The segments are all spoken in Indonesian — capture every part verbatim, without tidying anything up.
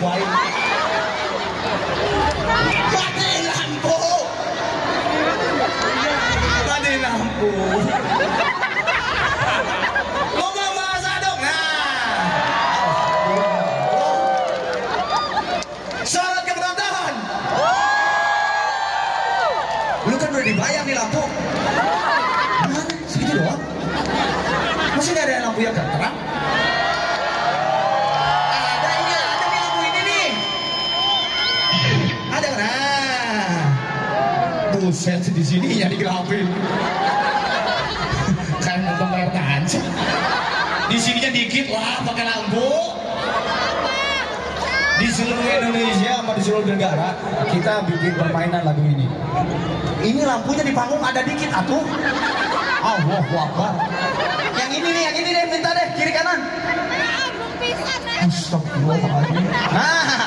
wae. Mati lampu. Mati lampu. Ngomong bahasa dong. Nah. Syarat keberangkatan. Lu kan udah dibayar nih lampu. Mana? Segitu doang? Masih nggak ada lampu yang terang? Ada ini, ada nih lampu ini nih. Ada nah. Buset di sini ya digelapin. Kayak nonton layar kaca. Di sininya dikit lah pakai lampu. Di seluruh Indonesia sama di seluruh negara kita bikin permainan lagu ini. Ini lampunya di panggung ada dikit atuh. Allahu Akbar. Yang ini nih, yang ini deh, minta deh, kiri kanan. Astagfirullahaladzim. Nah.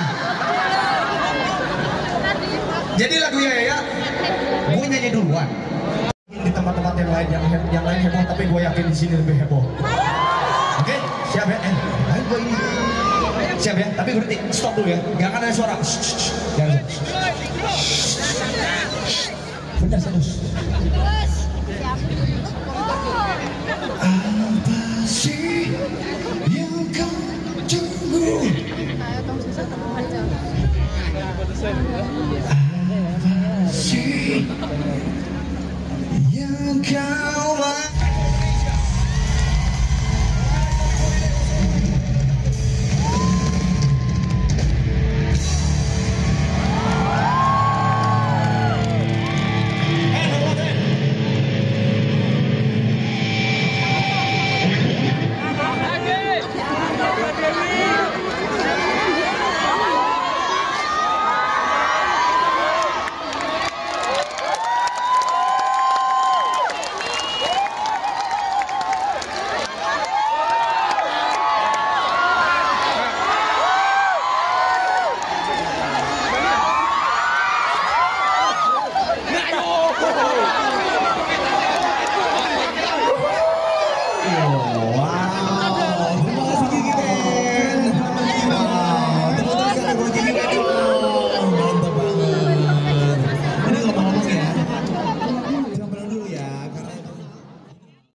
Jadi lagunya ya, gue nyanyi duluan. Di tempat-tempat yang lain, yang, yang lain heboh, tapi gue yakin di sini lebih heboh. Oke, siap ya? Eh, ayo gue ini. Siap ya? Tapi berhenti, stop dulu ya. Gak akan ada suara. Jangan. Bentar, serius. Apa sih yang kau tunggu? Apa sih yang kau